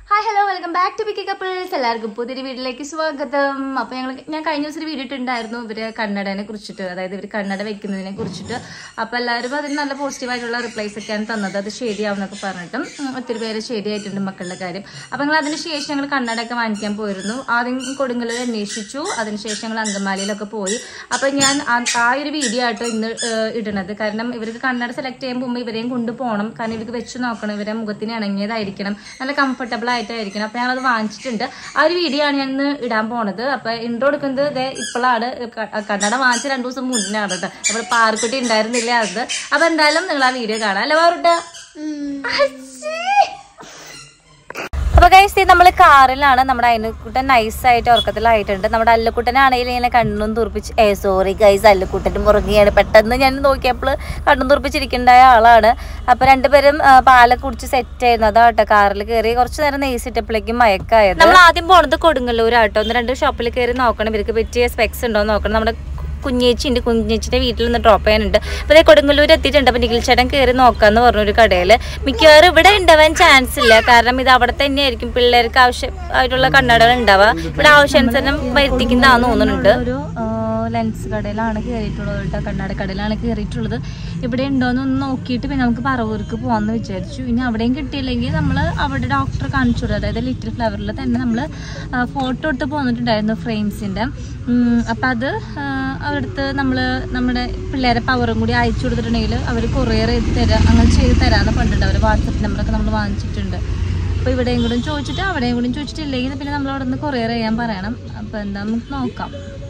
Hi hello welcome back to picky couples. എല്ലാവർക്കും പുതിയൊരു വീട്ടിലേക്ക് സ്വാഗതം. അപ്പോൾ ഞാൻ കഴിഞ്ഞ ദിവസം ഒരു വീഡിയോ ഇട്ടുണ്ടായിരുന്നു ഇവര് കന്നഡനെ കുറിച്ചിട്ട്, അതായത് ഇവർ കന്നഡ വെക്കുന്നതിനെ കുറിച്ചിട്ട്. അപ്പോൾ എല്ലാവരും അതിന് നല്ല പോസിറ്റീവായിട്ടുള്ള റിപ്ലൈസ് ഒക്കെയാണ് തന്നത്. അത് ശരിയാവുന്നൊക്കെ പറഞ്ഞിട്ടും ഒത്തിരി പേര് ശരിയായിട്ടുണ്ട് മക്കളുടെ കാര്യം. അപ്പോൾ ഞങ്ങൾ അതിനുശേഷം ഞങ്ങൾ കന്നഡയൊക്കെ വാങ്ങിക്കാൻ പോയിരുന്നു. ആദ്യം കൊടുങ്ങല്ലൂർ അന്വേഷിച്ചു, അതിനുശേഷം ഞങ്ങൾ അങ്കമാലിയിലൊക്കെ പോയി. അപ്പോൾ ഞാൻ ആ ഒരു വീഡിയോ ആയിട്ട് ഇന്ന് ഇടുന്നത്. കാരണം ഇവർക്ക് കന്നഡ സെലക്ട് ചെയ്യുമ്പോൾ മുമ്പ് ഇവരെയും കൊണ്ടുപോകണം. കാരണം ഇവർക്ക് വെച്ച് നോക്കണം, ഇവരെ മുഖത്തിന് ഇണങ്ങിയതായിരിക്കണം, നല്ല കംഫർട്ടബിൾ ആയിട്ടായിരിക്കണം. അപ്പൊ ഞങ്ങളത് വാങ്ങിച്ചിട്ടുണ്ട്. ആ ഒരു വീഡിയോ ആണ് ഞാൻ ഇന്ന് ഇടാൻ പോണത്. അപ്പൊ ഇൻട്രോ എടുക്കുന്നത് ഇപ്പോഴാണ്. കന്നഡ വാങ്ങിച്ച 2 ദിവസം മുന്നാണ് കേട്ടോ. അപ്പോൾ പാർക്കുട്ടി ഉണ്ടായിരുന്നില്ല അത്. അപ്പൊ എന്തായാലും നിങ്ങൾ ആ വീഡിയോ കാണാം അല്ലേ പാറുട്ടാ? അപ്പൊ ഗൈസ് നമ്മൾ കാറിലാണ്. നമ്മുടെ അയലുക്കുട്ടൻ നൈസായിട്ട് ഉറക്കത്തിലായിട്ടുണ്ട്. നമ്മുടെ അല്ലുക്കുട്ടനാണെങ്കിൽ ഇങ്ങനെ കണ്ണും തുറപ്പിച്ച് സോറി ഗൈസ്, അല്ലുക്കുട്ടനും മുറങ്ങിയാണ്. പെട്ടെന്ന് ഞാൻ നോക്കിയപ്പോൾ കണ്ണും തുറപ്പിച്ചിരിക്കേണ്ട ആളാണ്. അപ്പൊ രണ്ടുപേരും പാലൊക്കെ കുടിച്ച് സെറ്റ് ആയിരുന്നു. അതാട്ടോ കാറിൽ കയറി കുറച്ച് നേരം നെയ്സിട്ടപ്പോഴേക്കും മയക്കായത്. നമ്മൾ ആദ്യം പോണത് കൊടുങ്ങല്ലൂരാട്ടോ. 1-2 ഷോപ്പിൽ കയറി നോക്കണം, ഇവർക്ക് പറ്റിയ സ്പെക്സ് ഉണ്ടോ നോക്കണം. നമ്മുടെ കുഞ്ഞേച്ചിൻ്റെ വീട്ടിൽ നിന്ന് ഡ്രോപ്പ് ചെയ്യാനുണ്ട്. അപ്പോൾ കൊടുങ്ങല്ലൂർ എത്തിയിട്ടുണ്ട്. അപ്പോൾ നിഖിൽ ചേട്ടൻ കയറി നോക്കാമെന്ന് പറഞ്ഞൊരു കടയിൽ. മിക്കവാറും ഇവിടെ ഉണ്ടാവാൻ ചാൻസ് ഇല്ല, കാരണം ഇത് അവിടെ തന്നെയായിരിക്കും പിള്ളേർക്ക് ആവശ്യമായിട്ടുള്ള കണ്ണടകൾ ഉണ്ടാവുക. ഇവിടെ ആവശ്യാനുസരണം വരുത്തിക്കുന്നതാണെന്ന് തോന്നുന്നുണ്ട്. ഒരു ലെൻസ് കടയിലാണ് കയറിയിട്ടുള്ളത് കേട്ടോ, കണ്ണാട കടയിലാണ് കയറിയിട്ടുള്ളത്. ഇവിടെ ഉണ്ടോയെന്നൊന്ന് നോക്കിയിട്ട് പിന്നെ നമുക്ക് പറവൂർക്ക് പോകാമെന്ന് വിചാരിച്ചു. ഇനി അവിടെയും കിട്ടിയില്ലെങ്കിൽ നമ്മൾ അവിടെ ഡോക്ടറെ കാണിച്ചു കൊടുത്തു. അതായത് ലിറ്റിൽ ഫ്ലവറിൽ തന്നെ നമ്മൾ ഫോട്ടോ എടുത്ത് പോന്നിട്ടുണ്ടായിരുന്നു ഫ്രെയിംസിൻ്റെ. അപ്പം അത് അവരടുത്ത് നമ്മൾ നമ്മുടെ പിള്ളേരെ പവറും കൂടി അയച്ചു കൊടുത്തിട്ടുണ്ടെങ്കിൽ അവർ കൊറിയർ ചെയ്ത് തരാം, അങ്ങനെ ചെയ്ത് തരാമെന്ന് പറഞ്ഞിട്ടുണ്ട്. അവർ വാട്സപ്പ് നമ്പറൊക്കെ നമ്മൾ വാങ്ങിച്ചിട്ടുണ്ട്. അപ്പോൾ ഇവിടെയും കൂടെ ചോദിച്ചിട്ട് അവിടെയും കൂടി ചോദിച്ചിട്ടില്ലെങ്കിൽ പിന്നെ നമ്മൾ അവിടെ നിന്ന് കൊറിയർ ചെയ്യാൻ പറയണം. അപ്പോൾ എന്താ നമുക്ക് നോക്കാം.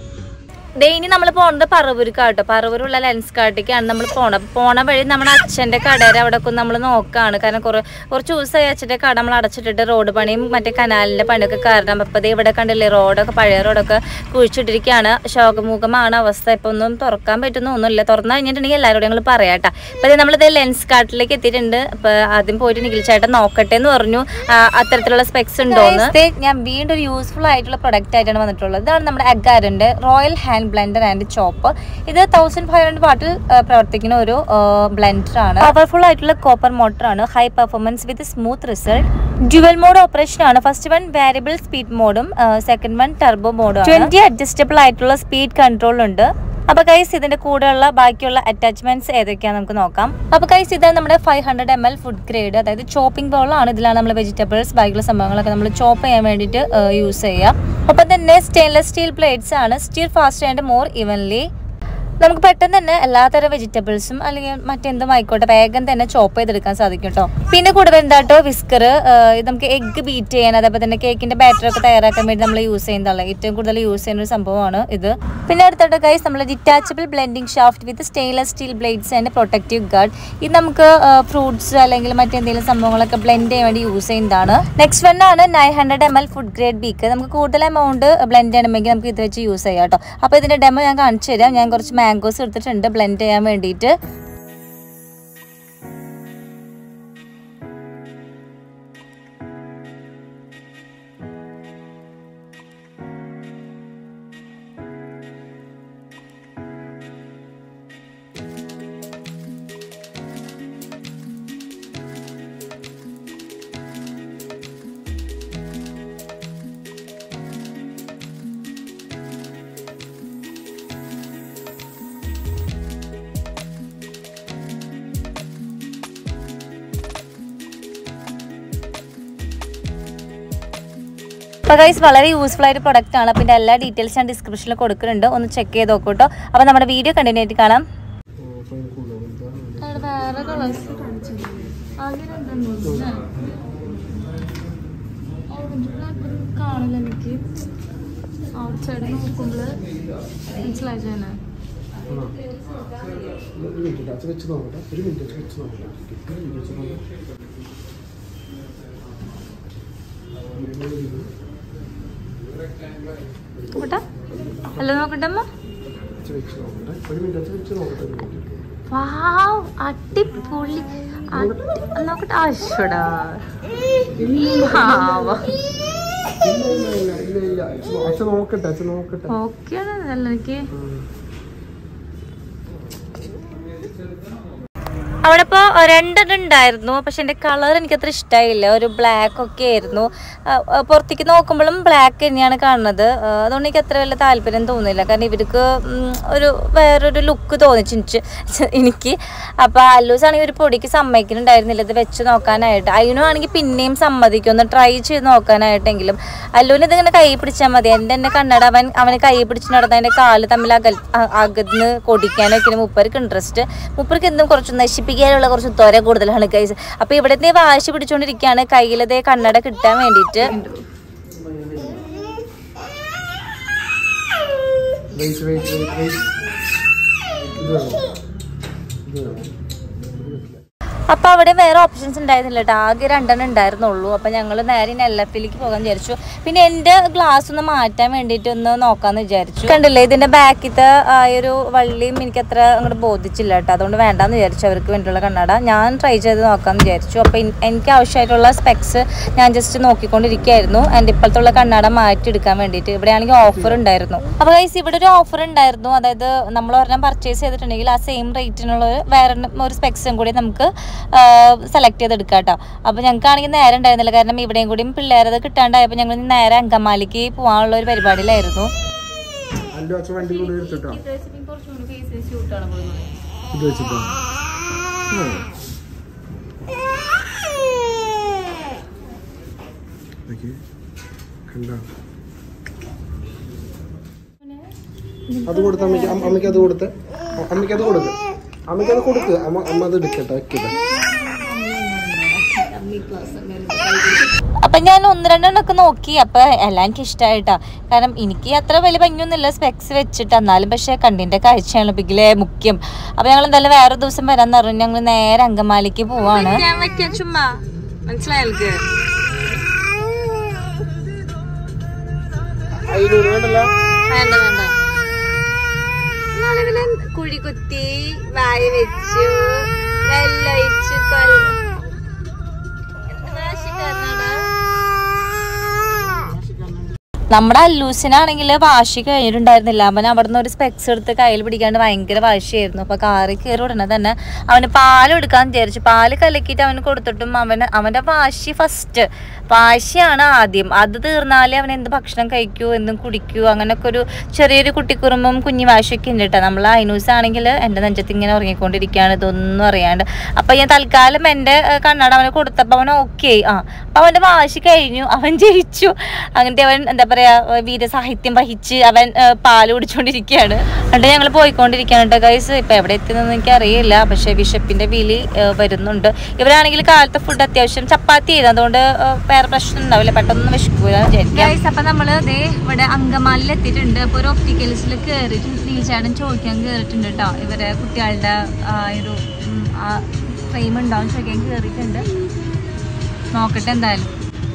ഇനി നമ്മൾ പോകുന്നത് പറവൂർക്കാട്ടോ. പറവൂരുള്ള ലെൻസ് കാർട്ടിക്കാണ് നമ്മൾ പോണ വഴി നമ്മുടെ അച്ഛൻ്റെ കടയുടെ അവിടെ ഒക്കെ നമ്മൾ നോക്കുകയാണ്. കാരണം കുറച്ച് ദിവസമായി അച്ഛൻ്റെ കട നമ്മൾ അടച്ചിട്ടിട്ട് റോഡ് പണിയും മറ്റേ കനാലിൻ്റെ പണിയൊക്കെ കാരണം. അപ്പോൾ ഇവിടെ കണ്ടില്ലേ, റോഡൊക്കെ പഴയ റോഡൊക്കെ കുഴിച്ചിട്ടിരിക്കുകയാണ്. ശോകമുഖമാണ് അവസ്ഥ. ഇപ്പോൾ ഒന്നും തുറക്കാൻ പറ്റുന്നൊന്നുമില്ല. തുറന്നു കഴിഞ്ഞിട്ടുണ്ടെങ്കിൽ എല്ലാവരോടും ഞങ്ങൾ പറയാട്ടോ. അപ്പോൾ നമ്മളിത് ലെൻസ് കാർട്ടിലേക്ക് എത്തിയിട്ടുണ്ട്. അപ്പോൾ ആദ്യം പോയിട്ട് നിഖിൽ ചേട്ടൻ നോക്കട്ടെ എന്ന് പറഞ്ഞു അത്തരത്തിലുള്ള സ്പെക്സ് ഉണ്ടോയെന്ന്. ഞാൻ വീണ്ടും ഒരു യൂസ്ഫുൾ ആയിട്ടുള്ള പ്രൊഡക്റ്റ് ആയിട്ടാണ് വന്നിട്ടുള്ളത്. ഇതാണ് നമ്മുടെ അഗാറിൻ്റെ royal hand blender and chop. ഇത് 1500 വാട്ടിൽ പ്രവർത്തിക്കുന്ന ഒരു ബ്ലെൻഡർ ആണ്. പവർഫുൾ ആയിട്ടുള്ള കോപ്പർ മോട്ടർ ആണ്. High performance with smooth result. Dual mode operation ആണ്. ഫസ്റ്റ് വൺ വേരിയബിൾ സ്പീഡ് മോഡും സെക്കൻഡ് വൺ ടർബോ മോഡും. 20 അഡ്ജസ്റ്റബിൾ ആയിട്ടുള്ള സ്പീഡ് കൺട്രോൾ ഉണ്ട്. അപ്പൊ ഗൈസ് ഇതിന്റെ കൂടെയുള്ള ബാക്കിയുള്ള അറ്റാച്ച്മെന്റ്സ് ഏതൊക്കെയാണെന്ന് നമുക്ക് നോക്കാം. അപ്പൊ ഗൈസ് ഇതാണ് നമ്മുടെ 500 ml ഫുഡ് ഗ്രേഡ്, അതായത് ചോപ്പിംഗ് ബൗളാണ്. ഇതിലാണ് നമ്മൾ വെജിറ്റബിൾസ് ബാക്കിയുള്ള സംഭവങ്ങളൊക്കെ നമ്മൾ ചോപ്പ് ചെയ്യാൻ വേണ്ടിയിട്ട് യൂസ് ചെയ്യാം. ഒപ്പം തന്നെ സ്റ്റെയിൻലെസ് സ്റ്റീൽ പ്ലേറ്റ്സ് ആണ്. Stir fast and more evenly. നമുക്ക് പെട്ടെന്ന് തന്നെ എല്ലാത്തരം വെജിറ്റബിൾസും അല്ലെങ്കിൽ മറ്റെന്തും ആയിക്കോട്ടെ വേഗം തന്നെ ചോപ്പ് ചെയ്തെടുക്കാൻ സാധിക്കും കേട്ടോ. പിന്നെ കൂടുതൽ എന്താട്ടോ വിസ്കർ. ഇത് നമുക്ക് എഗ്ഗ് ബീറ്റ് ചെയ്യാൻ, അതേപോലെ തന്നെ കേക്കിന്റെ ബാറ്റർ ഒക്കെ തയ്യാറാക്കാൻ വേണ്ടി നമ്മൾ യൂസ് ചെയ്യുന്നതാണ്. ഏറ്റവും കൂടുതൽ യൂസ് ചെയ്യുന്ന ഒരു സംഭവമാണ് ഇത്. പിന്നെ അടുത്തോട്ട് ഗൈസ് നമ്മൾ detachable blending shaft with stainless steel blades and protective guard. ഇത് നമുക്ക് ഫ്രൂട്ട്സ് അല്ലെങ്കിൽ മറ്റെന്തെങ്കിലും സംഭവങ്ങളൊക്കെ ബ്ലെൻഡ് ചെയ്യാൻ വേണ്ടി യൂസ് ചെയ്യുന്നതാണ്. നെക്സ്റ്റ് വൺ ആണ് 900 ml ഫുഡ് ഗ്രേഡ് ബീക്ക്. നമുക്ക് കൂടുതൽ എമൗണ്ട് ബ്ലെൻഡ് ചെയ്യണമെങ്കിൽ നമുക്ക് ഇത് വെച്ച് യൂസ് ചെയ്യാം കേട്ടോ. അപ്പോൾ ഇതിന്റെ ഡെമോ ഞാൻ കാണിച്ചു തരാം. ഞാൻ കുറച്ച് മാംഗോസ് എടുത്തിട്ടുണ്ട് ബ്ലെൻഡ് ചെയ്യാൻ വേണ്ടിയിട്ട്. അപ്പോൾ ഗൈസ് വളരെ യൂസ്ഫുൾ ആയിട്ട് പ്രൊഡക്റ്റ് ആണ്. പിന്നെ എല്ലാ ഡീറ്റെയിൽസ് ഞാൻ ഡിസ്ക്രിപ്ഷനിൽ കൊടുക്കുന്നുണ്ട്, ഒന്ന് ചെക്ക് ചെയ്ത് നോക്കൂ കേട്ടോ. അപ്പോൾ നമ്മുടെ വീഡിയോ കണ്ടിന്യൂ ആയിട്ട് കാണാം. വേറെ കളേഴ്സ് കാണില്ല എനിക്ക്. ഔട്ട് സൈഡ് നോക്കുമ്പോൾ മനസ്സിലായിട്ടാണ്. ഹലോ നോക്കട്ടെ അമ്മ. അടിപൊളി നോക്കട്ടെ. ആശോടാ ഓക്കെയാണ് എനിക്ക്. അവിടെ ഇപ്പോൾ രണ്ടെണ്ണം ഉണ്ടായിരുന്നു. പക്ഷെ എൻ്റെ കളർ എനിക്കത്ര ഇഷ്ടമായില്ല. ഒരു ബ്ലാക്ക് ഒക്കെ ആയിരുന്നു. പുറത്തേക്ക് നോക്കുമ്പോഴും ബ്ലാക്ക് തന്നെയാണ് കാണുന്നത്. അതുകൊണ്ട് എനിക്ക് അത്ര വലിയ താല്പര്യം തോന്നില്ല. കാരണം ഇവർക്ക് ഒരു വേറൊരു ലുക്ക് തോന്നിച്ചു എനിക്ക്. അപ്പോൾ അല്ലൂസാണെങ്കിൽ ഒരു പൊടിക്ക് സമ്മതിക്കുന്നുണ്ടായിരുന്നില്ല ഇത് വെച്ച് നോക്കാനായിട്ട്. അതിനാണെങ്കിൽ പിന്നെയും സമ്മതിക്കും ഒന്ന് ട്രൈ ചെയ്ത് നോക്കാനായിട്ടെങ്കിലും. അല്ലൂന് ഇതിങ്ങനെ കൈ പിടിച്ചാൽ മതി. എൻ്റെ കണ്ണട അവന് കൈ പിടിച്ച് നടന്ന അതിൻ്റെ കാല് തമ്മിൽ അകന്ന് കൊടിക്കാനൊക്കെ മൂപ്പർക്ക് ഇൻട്രസ്റ്റ്. മൂപ്പർക്ക് എന്തും കുറച്ച് നശിപ്പിക്കാനുള്ള കുറച്ച് ത്വര കൂടുതലാണ് ഗൈസ്. അപ്പോൾ ഇവിടുത്തെ വാശി പിടിച്ചുകൊണ്ടിരിക്കുകയാണ് കയ്യിലതേ കണ്ണട കിട്ടാൻ വേണ്ടിയിട്ട്. അപ്പോൾ അവിടെ വേറെ ഓപ്ഷൻസ് ഉണ്ടായിരുന്നില്ല കേട്ടോ. ആകെ 2 ഉണ്ടായിരുന്നുള്ളൂ. അപ്പോൾ ഞങ്ങൾ നേരെ LFലേക്ക് പോകാൻ വിചാരിച്ചു. പിന്നെ എൻ്റെ ഗ്ലാസ് ഒന്ന് മാറ്റാൻ വേണ്ടിയിട്ട് ഒന്ന് നോക്കാമെന്ന് വിചാരിച്ചു. കണ്ടില്ലേ ഇതിൻ്റെ ബാക്കിലത്തെ ആ ഒരു വള്ളിയും എനിക്കത്ര അങ്ങോട്ട് ബോധിച്ചില്ല കേട്ടോ. അതുകൊണ്ട് വേണ്ടാന്ന് വിചാരിച്ചു അവർക്ക് വേണ്ടിയുള്ള കണ്ണട. ഞാൻ ട്രൈ ചെയ്ത് നോക്കാമെന്ന് വിചാരിച്ചു. അപ്പോൾ എനിക്ക് ആവശ്യമായിട്ടുള്ള സ്പെക്സ് ഞാൻ ജസ്റ്റ് നോക്കിക്കൊണ്ടിരിക്കുകയായിരുന്നു എൻ്റെ ഇപ്പോഴത്തുള്ള കണ്ണട മാറ്റിയെടുക്കാൻ വേണ്ടിയിട്ട്. ഇവിടെയാണെങ്കിൽ ഓഫർ ഉണ്ടായിരുന്നു. അപ്പോൾ ഗൈസ് ഇവിടെ ഒരു ഓഫർ ഉണ്ടായിരുന്നു. അതായത് നമ്മൾ ഒരെണ്ണം പർച്ചേസ് ചെയ്തിട്ടുണ്ടെങ്കിൽ ആ സെയിം റേറ്റിനുള്ള വേറെ ഒരു സ്പെക്സും കൂടി നമുക്ക് സെലക്ട് ചെയ്തെടുക്കാം കേട്ടോ. അപ്പോൾ ഞങ്ങൾക്കാണെങ്കിൽ നേരം ഉണ്ടായിരുന്നില്ല. കാരണം ഇവിടെയും കൂടിയും പിള്ളേരത് കിട്ടാണ്ടായപ്പോൾ ഞങ്ങൾ നേരെ അങ്കമാലിക്ക് പോകാനുള്ള ഒരു പരിപാടിയിലായിരുന്നു. അത് കൊടുത്ത് അമ്മയ്ക്ക് അത് കൊടുത്ത് അമ്മയ്ക്കത് കൊടുക്ക് അമ്മയ്ക്കത് കൊടുക്ക് അമ്മ അത് എടുക്കട്ടെ വെക്കട്ടെ. അപ്പം ഞാൻ 1-2 നോക്കി. അപ്പോൾ എല്ലാം എനിക്ക് ഇഷ്ടമായിട്ടാ. കാരണം എനിക്ക് അത്ര വലിയ ഭംഗിയൊന്നുമില്ല സ്പെക്സ് വെച്ചിട്ട്. എന്നാലും പക്ഷേ കണ്ണിൻ്റെ കാഴ്ചയാണ് ബിഗിലെ മുഖ്യം. അപ്പോൾ ഞങ്ങൾ എന്തായാലും വേറെ ദിവസം വരാമെന്ന് പറഞ്ഞു. ഞങ്ങൾ നേരെ അങ്കമാലിക്ക് പോവാണ്. ചുമ്മാ മനസ്സിലായൾക്ക് വേണ്ട വേണ്ട. കുഴി കുത്തി വായ വെച്ചു വെള്ളൊഴിച്ചു നമ്മുടെ അല്ലൂസിനാണെങ്കിൽ വാശി കഴിഞ്ഞിട്ടുണ്ടായിരുന്നില്ല. അവൻ അവിടെ നിന്ന് ഒരു സ്പെക്സ് എടുത്ത് കയ്യിൽ പിടിക്കാണ്ട് ഭയങ്കര വാശിയായിരുന്നു. അപ്പോൾ കാറിൽ കയറി ഉടനെ തന്നെ അവന് പാലും എടുക്കാൻ വിചാരിച്ചു. പാല് കലക്കിയിട്ട് അവന് കൊടുത്തിട്ടും അവൻ്റെ വാശി ഫസ്റ്റ് വാശിയാണ് ആദ്യം. അത് തീർന്നാലേ അവൻ എന്ത് ഭക്ഷണം കഴിക്കൂ എന്തും കുടിക്കൂ അങ്ങനെയൊക്കെ ഒരു ചെറിയൊരു കുട്ടിക്കുറുമ്പും കുഞ്ഞി വാശിയൊക്കെ ഉണ്ട് കേട്ടോ. നമ്മൾ ഐനൂസാണെങ്കിൽ എൻ്റെ നെഞ്ചത്ത് ഇങ്ങനെ ഉറങ്ങിക്കൊണ്ടിരിക്കുകയാണ് ഇതൊന്നും അറിയാണ്ട്. അപ്പം ഞാൻ തൽക്കാലം എൻ്റെ കണ്ണട അവന് കൊടുത്തപ്പോൾ അവൻ ഓക്കെ അപ്പം അവൻ്റെ വാശി കഴിഞ്ഞു. അവൻ ജയിച്ചു. അങ്ങനത്തെ അവൻ എന്താ പറയുക വീരസാഹിത്യം വഹിച്ച് അവൻ പാല് കുടിച്ചുകൊണ്ടിരിക്കുകയാണ്. എന്നിട്ട് ഞങ്ങൾ പോയിക്കൊണ്ടിരിക്കുകയാണ് കേട്ടോ ഗൈസ്. ഇപ്പം എവിടെ എത്തുന്നതെന്ന് എനിക്കറിയില്ല. പക്ഷേ വിശപ്പിൻ്റെ വിളി വരുന്നുണ്ട്. ഇവരാണെങ്കിൽ കാലത്തെ ഫുഡ് അത്യാവശ്യം ചപ്പാത്തി ചെയ്ത് അതുകൊണ്ട് വേറെ പ്രശ്നം ഉണ്ടാവില്ല. പെട്ടെന്ന് വിശക്കൂല വിചാരിക്കാം. അപ്പം നമ്മൾ അതേ ഇവിടെ അങ്കമാലിൽ എത്തിയിട്ടുണ്ട്. അപ്പോൾ ഒരു ഒപ്റ്റിക്കൽസിൽ കയറിയിട്ടുണ്ട്. നീൽച്ചാടൻ ചോദിക്കാൻ കയറിയിട്ടുണ്ട് കേട്ടോ. ഇവരെ കുട്ടികളുടെ ഒരു ഫ്രെയിം ഉണ്ടാവും ചോദിക്കാൻ കയറിയിട്ടുണ്ട്. നോക്കട്ടെ എന്തായാലും.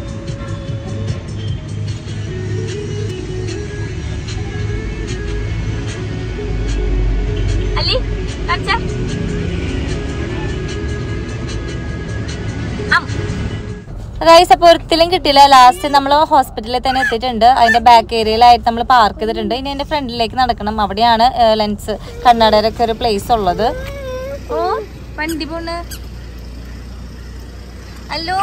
ഗൈസ് അപ്പോൾ ഒരിക്കലും കിട്ടിയില്ല. ലാസ്റ്റ് നമ്മൾ ഹോസ്പിറ്റലിൽ തന്നെ എത്തിയിട്ടുണ്ട്. അതിൻ്റെ ബാക്ക് ഏരിയയിലായിട്ട് നമ്മൾ പാർക്ക് ചെയ്തിട്ടുണ്ട്. ഇനി എൻ്റെ ഫ്രണ്ടിലേക്ക് നടക്കണം. അവിടെയാണ് ലെൻസ് കണ്ണടയൊക്കെ ഒരു പ്ലേസ് ഉള്ളത്. ഓ വണ്ടി പോണ്. ഹലോ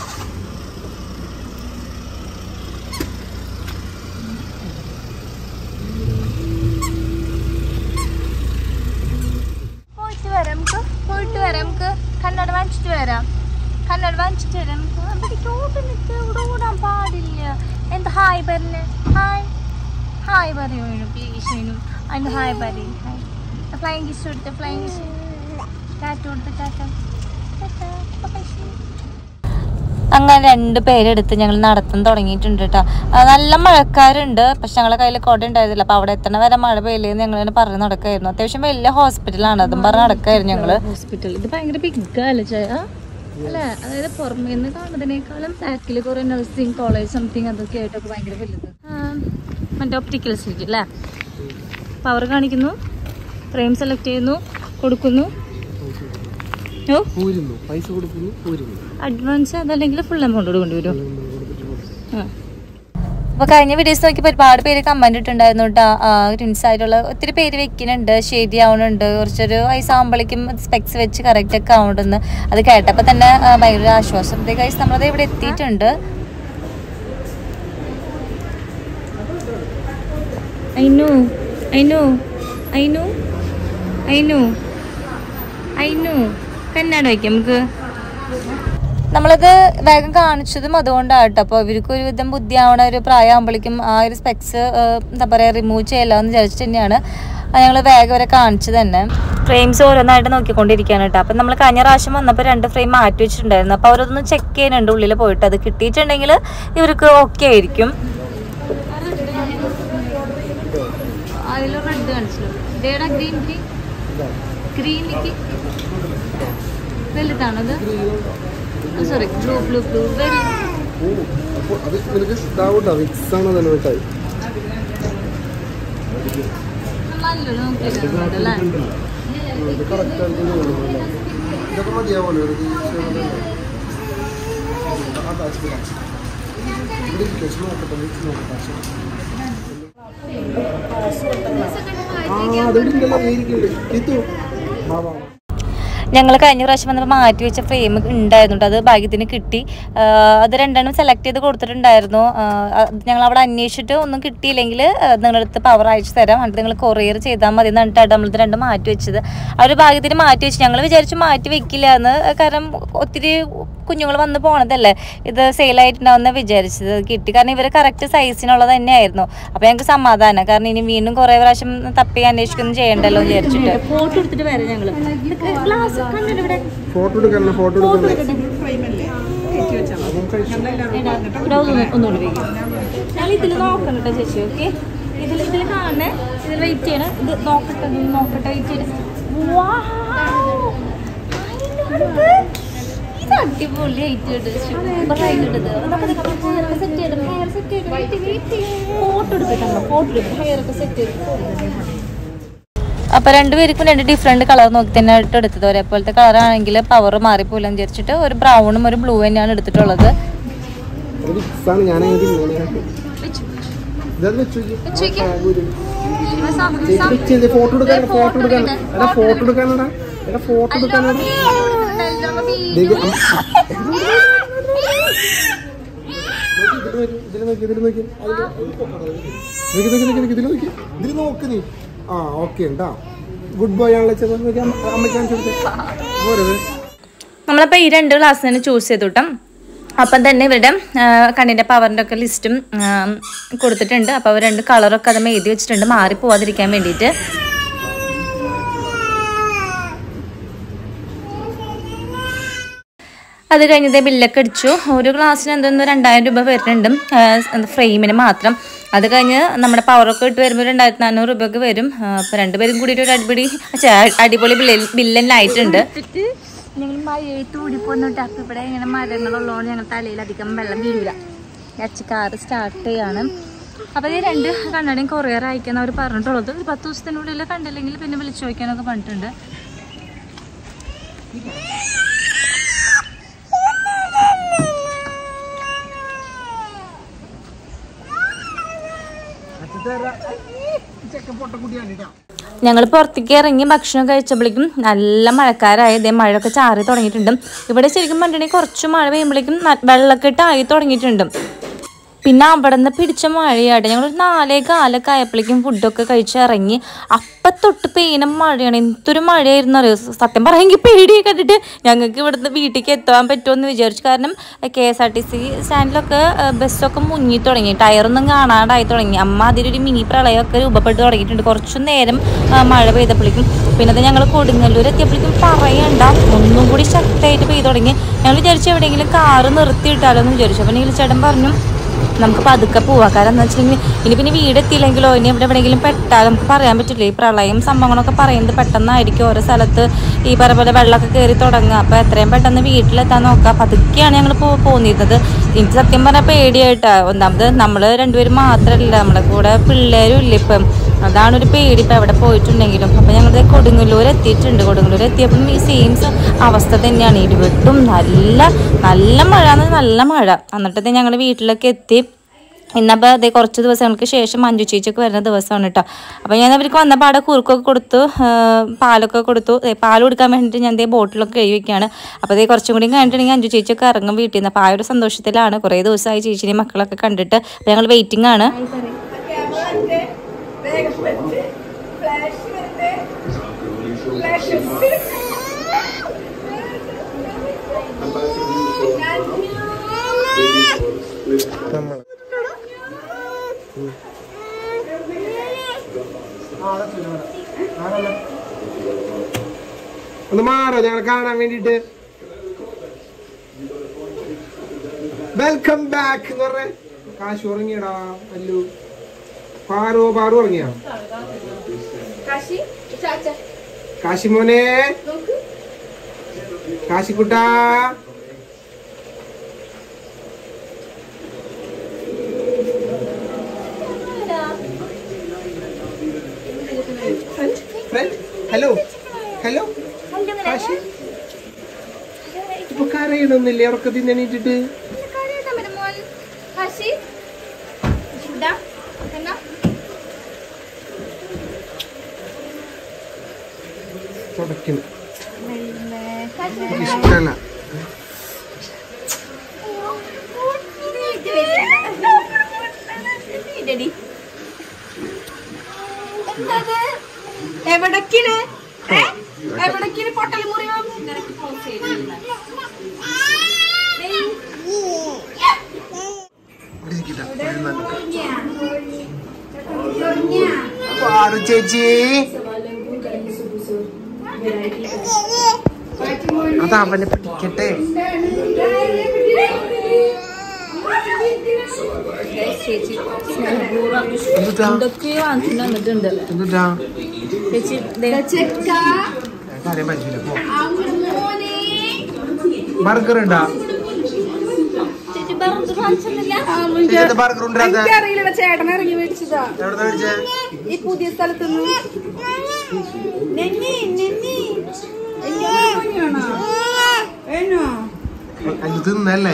പോയിട്ട് വരാം നമുക്ക് കണ്ണട വാങ്ങിച്ചിട്ട് വരാം. കണ്ണട വാങ്ങിച്ചിട്ട് വരാം. ഇവിടെ ഓടാൻ പാടില്ല. എന്താ ഹായ് പറഞ്ഞേ? ഹായ് പറയൂ പ്ലീസ്. അതിന് ഹായ് പറയും. ഫ്ലൈങ് കിസ് കൊടുത്ത് ഫ്ലൈങ് കിസ് ടാറ്റ കൊടുത്ത് ടാറ്റ. അങ്ങനെ 2 പേരെടുത്ത് ഞങ്ങൾ നടത്താൻ തുടങ്ങിയിട്ടുണ്ട് കേട്ടോ. നല്ല മഴക്കാരുണ്ട്. പക്ഷെ ഞങ്ങളെ കയ്യിൽ കുട ഉണ്ടായിരുന്നില്ല. അപ്പോൾ അവിടെ എത്തണ വരെ മഴ പെയ്യില്ലെന്ന് ഞങ്ങൾ പറഞ്ഞ് നടക്കായിരുന്നു. അത്യാവശ്യം വലിയ ഹോസ്പിറ്റലാണ്. അതും പറഞ്ഞ് നടക്കായിരുന്നു ഞങ്ങൾ. ഹോസ്പിറ്റൽ ഇത് ഭയങ്കര ബിഗ്ഗല്ലേ ചായ അല്ലേ? അതായത് പുറമേ നിന്ന് കാണുന്നതിനേക്കാളും ബാക്കിൽ കുറേ നഴ്സിംഗ് കോളേജ് സംതിങ് അതൊക്കെ ആയിട്ടൊക്കെ ഭയങ്കര വലുത്. മറ്റേ ഒപ്റ്റിക്കൽസിലേക്ക് അല്ലേ? പവർ കാണിക്കുന്നു, ഫ്രെയിം സെലക്ട് ചെയ്യുന്നു, കൊടുക്കുന്നു. അഡ്വാൻസ് അതല്ലെങ്കിൽ ഫുൾ എമൗണ്ട് കൊടുക്കേണ്ടി വരും. അപ്പോൾ കഴിഞ്ഞ വീഡിയോസ് നോക്കിയപ്പോൾ ഒരുപാട് പേര് കമൻറ്റ് ഇട്ടുണ്ടായിരുന്നു കേട്ടോ. ട്വിൻസ് ആയിട്ടുള്ള ഒത്തിരി പേര് വെക്കുന്നുണ്ട്, ശരിയാവുന്നുണ്ട്, കുറച്ചൊരു വയസ്സാകുമ്പോഴേക്കും സ്പെക്സ് വെച്ച് കറക്റ്റൊക്കെ ആവുന്നുണ്ടെന്ന്. അത് കേട്ടപ്പോൾ തന്നെ ഭയങ്കര ആശ്വാസം. ഗൈസ് നമ്മളത് ഇവിടെ എത്തിയിട്ടുണ്ട്. കന്നാട് വയ്ക്കാം നമുക്ക്. നമ്മളത് വേഗം കാണിച്ചതും അതുകൊണ്ടാണ് കേട്ടോ. അപ്പോൾ ഇവർക്ക് ഒരുവിധം ബുദ്ധിയാവണ ഒരു പ്രായമാകുമ്പോഴേക്കും ആ ഒരു സ്പെക്സ് എന്താ പറയുക റിമൂവ് ചെയ്യല്ലോ എന്ന് വിചാരിച്ചിട്ട് തന്നെയാണ് ഞങ്ങൾ വേഗം വരെ കാണിച്ചു തന്നെ. ഫ്രെയിംസ് ഓരോന്നായിട്ട് നോക്കിക്കൊണ്ടിരിക്കുകയാണ് കേട്ടോ. അപ്പം നമ്മൾ കഴിഞ്ഞ പ്രാവശ്യം വന്നപ്പോൾ 2 ഫ്രെയിം മാറ്റി വെച്ചിട്ടുണ്ടായിരുന്നു. അപ്പോൾ അവരൊന്ന് ചെക്ക് ചെയ്യുന്നുണ്ട് ഉള്ളിൽ പോയിട്ട്. അത് കിട്ടിയിട്ടുണ്ടെങ്കിൽ ഇവർക്ക് ഓക്കെ ആയിരിക്കും. അതിൽ റെഡ് കാണിച്ചല്ലോ, ഗ്രീനിലേക്ക് വലുതാണത്. Sorry blue blue blue very ഞങ്ങൾ കഴിഞ്ഞ പ്രാവശ്യം വന്നപ്പോൾ മാറ്റി വെച്ച ഫ്രെയിം ഉണ്ടായിരുന്നു. അത് ഭാഗ്യത്തിന് കിട്ടി. അത് 2 സെലക്ട് ചെയ്ത് കൊടുത്തിട്ടുണ്ടായിരുന്നു. ഞങ്ങൾ അവിടെ അന്വേഷിച്ചിട്ട് ഒന്നും കിട്ടിയില്ലെങ്കിൽ നിങ്ങളടുത്ത് പവർ അയച്ചു തരാം, എന്നിട്ട് നിങ്ങൾ കൊറിയർ ചെയ്താൽ മതി എന്നിട്ടാണ് നമ്മളിത് 2 മാറ്റി വെച്ചത്. ആ ഒരു ഭാഗ്യത്തിന് മാറ്റി വെച്ച്. ഞങ്ങൾ വിചാരിച്ചു മാറ്റി വെക്കില്ല എന്ന്, കാരണം ഒത്തിരി കുഞ്ഞുങ്ങൾ വന്ന് പോണതല്ലേ, ഇത് സെയിലായിട്ടുണ്ടാവുന്ന വിചാരിച്ചത്. കിട്ടി, കാരണം ഇവർ കറക്റ്റ് സൈസിനുള്ളത് തന്നെയായിരുന്നു. അപ്പോൾ ഞങ്ങൾക്ക് സമാധാനം, കാരണം ഇനി വീണ്ടും കുറേ പ്രാവശ്യം തപ്പി അന്വേഷിക്കൊന്നും ചെയ്യണ്ടല്ലോ എന്ന് വിചാരിച്ചിട്ട്. ഫോട്ടോ എടുത്തിട്ട് വരാം ഞങ്ങൾ. ഞങ്ങൾ ഇതിൽ നോക്കണം കേട്ടോ ചേച്ചി. ഓക്കെ, ഇതിൽ കാണണേ, ഇതിൽ വെയിറ്റ് ചെയ്യണം. ഇത് നോക്കട്ടെ വെയിറ്റ് ചെയ്യണം. ഇത് അടിപൊളിയായിട്ടുണ്ട്, സൂപ്പറായിട്ടുണ്ട്. ഫോട്ടോ എടുത്തിട്ടുണ്ടോ? ഫോട്ടോ എടുക്കും, ഹെയറൊക്കെ സെറ്റ് ചെയ്ത്. അപ്പോൾ 2 പേർക്കും 2 ഡിഫറെൻറ്റ് കളർ നോക്കി തന്നെ ആയിട്ട് എടുത്തത്. ഒരേപോലത്തെ കളറാണെങ്കിൽ പവർ മാറിപ്പോലെന്ന് വിചാരിച്ചിട്ട് ഒരു ബ്രൗണും ഒരു ബ്ലൂ തന്നെയാണ് എടുത്തിട്ടുള്ളത്. ഗുഡ് ബോയ് ആണല്ലോ. നമ്മളിപ്പോൾ ഈ 2 ഗ്ലാസ് തന്നെ ചൂസ് ചെയ്തു കേട്ടോ. അപ്പം തന്നെ ഇവരുടെ കണ്ണിൻ്റെ പവറിൻ്റെ ഒക്കെ ലിസ്റ്റും കൊടുത്തിട്ടുണ്ട്. അപ്പോൾ അവർ 2 കളറൊക്കെ അത് എഴുതി വെച്ചിട്ടുണ്ട്, മാറിപ്പോവാതിരിക്കാൻ വേണ്ടിയിട്ട്. അത് കഴിഞ്ഞത് ബില്ലൊക്കെ അടിച്ചു. ഒരു ഗ്ലാസ്സിന് എന്തോന്ന് 2000 രൂപ വരുന്നുണ്ട് ഫ്രെയിമിന് മാത്രം. അത് കഴിഞ്ഞ് നമ്മുടെ പവറൊക്കെ ഇട്ട് വരുമ്പോൾ 2400 രൂപയൊക്കെ വരും. അപ്പോൾ 2 പേരും കൂടിയിട്ട് ഒരു അടിപൊളി ബില്ലെന്നായിട്ടുണ്ട്. ഞങ്ങൾ മഴയത്ത് ഓടിപ്പോന്നിട്ട് അപ്പം ഇവിടെ ഇങ്ങനെ മരങ്ങളുള്ളതുകൊണ്ട് ഞങ്ങൾ തലയിൽ അധികം വെള്ളം വീഴില്ല. കാറ് സ്റ്റാർട്ട് ചെയ്യാണ്. അപ്പോൾ ഈ 2 കണ്ണടയും കൊറിയർ അയക്കാൻ അവർ പറഞ്ഞിട്ടുള്ളത്. 10 ദിവസത്തിനുള്ളിൽ കണ്ടില്ലെങ്കിൽ പിന്നെ വിളിച്ചു ചോദിക്കാനൊക്കെ പറഞ്ഞിട്ടുണ്ട്. ഞങ്ങൾ പുറത്തേക്ക് ഇറങ്ങി ഭക്ഷണം കഴിച്ചപ്പോഴേക്കും നല്ല മഴക്കാരായി. ഇതേ മഴയൊക്കെ ചാറി തുടങ്ങിയിട്ടുണ്ട്. ഇവിടെ ശരിക്കും പറഞ്ഞിട്ടുണ്ടെങ്കിൽ കുറച്ച് മഴ പെയ്യുമ്പോഴേക്കും വെള്ളക്കെട്ടായി തുടങ്ങിയിട്ടുണ്ട്. പിന്നെ അവിടെ നിന്ന് പിടിച്ച മഴയായിട്ട് ഞങ്ങളൊരു 4:15 ആയപ്പോഴേക്കും ഫുഡൊക്കെ കഴിച്ച് ഇറങ്ങി. അപ്പം തൊട്ട് പെയ്യുന്ന മഴയാണ്. എന്തൊരു മഴയായിരുന്നു അറിയോ. സത്യം പറയുമെങ്കിൽ പേടിയൊക്കെ കണ്ടിട്ട് ഞങ്ങൾക്ക് ഇവിടുന്ന് വീട്ടിലേക്ക് എത്താൻ പറ്റുമെന്ന് വിചാരിച്ചു. കാരണം KSRTC സ്റ്റാൻഡിലൊക്കെ ബസ്സൊക്കെ മുങ്ങി തുടങ്ങി, ടയറൊന്നും കാണാണ്ടായി തുടങ്ങി. അതിലൊരു മിനി പ്രളയമൊക്കെ രൂപപ്പെട്ട് തുടങ്ങിയിട്ടുണ്ട് കുറച്ചു നേരം മഴ പെയ്തപ്പോഴേക്കും. പിന്നെ അത് ഞങ്ങൾ കൊടുങ്ങല്ലൂർ എത്തിയപ്പോഴേക്കും പറയണ്ട, ഒന്നും കൂടി ശക്തിയായിട്ട് പെയ്തു തുടങ്ങി. ഞങ്ങൾ വിചാരിച്ചു എവിടെയെങ്കിലും കാറ് നിർത്തിയിട്ടാലോ എന്ന് വിചാരിച്ചു. അപ്പോൾ നീലച്ചേട്ടൻ പറഞ്ഞു നമുക്ക് പതുക്കെ പോവാം, കാരണം എന്താ വെച്ചിട്ടുണ്ടെങ്കിൽ ഇനി പിന്നെ വീടെത്തിയില്ലെങ്കിലോ ഇനി എവിടെയെങ്കിലും പെട്ടാൽ നമുക്ക് പറയാൻ പറ്റില്ല. ഈ പ്രളയം സംഭവങ്ങളൊക്കെ പറയുന്നത് പെട്ടെന്നായിരിക്കും. ഓരോ സ്ഥലത്ത് ഈ പോലെ വെള്ളമൊക്കെ കയറി തുടങ്ങുക. അപ്പോൾ എത്രയും പെട്ടെന്ന് വീട്ടിലെത്താൻ നോക്കുക. പതുക്കെയാണ് ഞങ്ങൾ പോന്നിരുന്നത്. എനിക്ക് സത്യം പറഞ്ഞാൽ പേടിയായിട്ടാണ്. ഒന്നാമത് നമ്മൾ 2 പേരും മാത്രമല്ല, നമ്മുടെ കൂടെ പിള്ളേരും ഇല്ല ഇപ്പം. അതാണ് ഒരു പേടി ഇപ്പം എവിടെ പോയിട്ടുണ്ടെങ്കിലും. അപ്പം ഞങ്ങൾ കൊടുങ്ങല്ലൂർ എത്തിയിട്ടുണ്ട്. കൊടുങ്ങല്ലൂർ എത്തിയപ്പം ഈ സെയിം അവസ്ഥ തന്നെയാണ്. ഇരുവട്ടും നല്ല മഴ, നല്ല മഴ. എന്നിട്ട് ഞങ്ങൾ വീട്ടിലൊക്കെ എത്തി. ഇന്നപ്പോൾ അതേ കുറച്ച് ദിവസങ്ങൾക്ക് ശേഷം മഞ്ജു ചേച്ചിക്ക് വരുന്ന ദിവസമാണ് കേട്ടോ. അപ്പോൾ ഞാൻ അവർക്ക് വന്നപ്പോൾ അവിടെ കുറുക്കൊക്കെ കൊടുത്തു, പാലൊക്കെ കൊടുത്തു. പാൽ കൊടുക്കാൻ വേണ്ടിയിട്ട് ഞാൻ ബോട്ടിലൊക്കെ കഴുകി വെക്കുകയാണ്. അപ്പോൾ അതേ കുറച്ചും കൂടി കഴിഞ്ഞിട്ടുണ്ടെങ്കിൽ അഞ്ജു ചേച്ചിയൊക്കെ ഇറങ്ങും വീട്ടിൽ നിന്ന്. അപ്പോൾ ആ ഒരു സന്തോഷത്തിലാണ്. കുറേ ദിവസമായി ചേച്ചിനെയും മക്കളൊക്കെ കണ്ടിട്ട്. അപ്പോൾ ഞങ്ങൾ വെയിറ്റിംഗ് ആണ്. ഒന്ന് മാറോ ഞങ്ങൾ കാണാൻ വേണ്ടിട്ട്. വെൽക്കം ബാക്ക് എന്ന് പറഞ്ഞ കാശ് ഉറങ്ങിയടാ. അല്ലു പാറു ഉറങ്ങിയാ? കാശി മോനെ, കാശിക്കുട്ടാ, ഹലോ ഹലോ കാശി. ഇപ്പൊ കരയണൊന്നില്ലേ ഉറക്കത്തിൽ എണീറ്റിട്ട്? തുടയ്ക്കുന്നു, ഇഷ്ടല്ല. എവിടേക്കിന് പൊട്ടൽ മുറി ചേച്ചി അത് അവനെ പിടിക്കട്ടെ. ബർഗർ ഉണ്ടാ? ബർഗർ അറിയില്ല, ചേട്ടൻ ഇറങ്ങി മേടിച്ചതാ ഈ പുതിയ സ്ഥലത്തുനിന്ന്. തിന്നല്ലേ?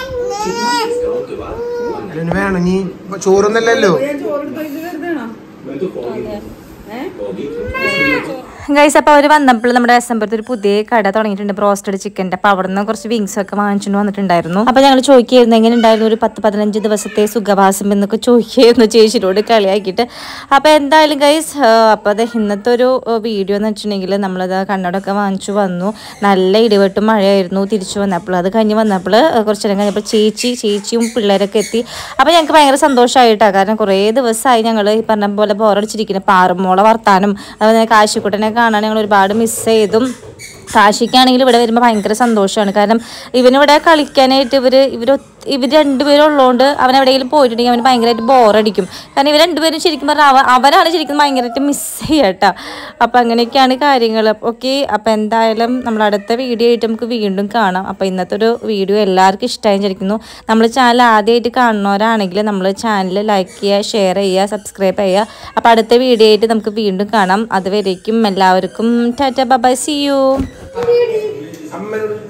അതിന് വേണം നീ ചോറൊന്നല്ലല്ലോ. ഗൈസ്, അപ്പോൾ അവർ വന്നപ്പോൾ നമ്മുടെ എസ്എംപുരത്ത് ഒരു പുതിയ കട തുടങ്ങിയിട്ടുണ്ട്, ബ്രോസ്റ്റഡ് ചിക്കൻ്റെ. അപ്പോൾ അവിടെ നിന്ന് കുറച്ച് വിങ്സ് ഒക്കെ വാങ്ങിച്ചുകൊണ്ട് വന്നിട്ടുണ്ടായിരുന്നു. അപ്പോൾ ഞങ്ങൾ ചോദിക്കുകയായിരുന്നു എങ്ങനെ ഉണ്ടായിരുന്നു ഒരു 10-15 ദിവസത്തെ സുഖവാസം എന്നൊക്കെ ചോദിക്കുകയായിരുന്നു ചേച്ചിയോട് കളിയാക്കിയിട്ട്. അപ്പോൾ എന്തായാലും ഗൈസ്, അപ്പോൾ അത് ഇന്നത്തെ ഒരു വീഡിയോ എന്ന് വെച്ചിട്ടുണ്ടെങ്കിൽ നമ്മളത് കണ്ണടൊക്കെ വാങ്ങിച്ചു വന്നു. നല്ല ഇടിവെട്ടും മഴയായിരുന്നു തിരിച്ചു വന്നപ്പോൾ. അത് കഴിഞ്ഞ് വന്നപ്പോൾ കുറച്ച് നേരം കഴിഞ്ഞപ്പോൾ ചേച്ചിയും പിള്ളേരൊക്കെ എത്തി. അപ്പോൾ ഞങ്ങൾക്ക് ഭയങ്കര സന്തോഷമായിട്ടാണ്. കാരണം കുറേ ദിവസമായി ഞങ്ങൾ ഈ പറഞ്ഞ പോലെ ബോറടിച്ചിരിക്കുന്നത്. പാറുമോളെ വർത്താനം, അതുപോലെ കാശിക്കുട്ടനെ കാണാൻ ഞങ്ങൾ ഒരുപാട് മിസ് ചെയ്തു. കാശിക്കാണെങ്കിൽ ഇവിടെ വരുമ്പോൾ ഭയങ്കര സന്തോഷമാണ്. കാരണം ഇവനിവിടെ കളിക്കാനായിട്ട് ഇവർ രണ്ടുപേരും ഉള്ളതുകൊണ്ട് അവൻ എവിടെയെങ്കിലും പോയിട്ടുണ്ടെങ്കിൽ അവന് ഭയങ്കരമായിട്ട് ബോറടിക്കും. കാരണം ഇവർ രണ്ടുപേരും ശരിക്കും പറഞ്ഞാൽ അവനാണ് ശരിക്കും ഭയങ്കരമായിട്ട് മിസ് ചെയ്യട്ടോ. അപ്പോൾ അങ്ങനെയൊക്കെയാണ് കാര്യങ്ങൾ. ഓക്കെ, അപ്പോൾ എന്തായാലും നമ്മൾ അടുത്ത വീഡിയോ ആയിട്ട് നമുക്ക് വീണ്ടും കാണാം. അപ്പോൾ ഇന്നത്തെ ഒരു വീഡിയോ എല്ലാവർക്കും ഇഷ്ടമായി വിചാരിക്കുന്നു. നമ്മൾ ചാനൽ ആദ്യമായിട്ട് കാണുന്നവരാണെങ്കിൽ നമ്മൾ ചാനൽ ലൈക്ക് ചെയ്യുക, ഷെയർ ചെയ്യുക, സബ്സ്ക്രൈബ് ചെയ്യുക. അപ്പോൾ അടുത്ത വീഡിയോ ആയിട്ട് നമുക്ക് വീണ്ടും കാണാം. അതുവരേക്കും എല്ലാവർക്കും ടാറ്റ ബൈ, സീ യു.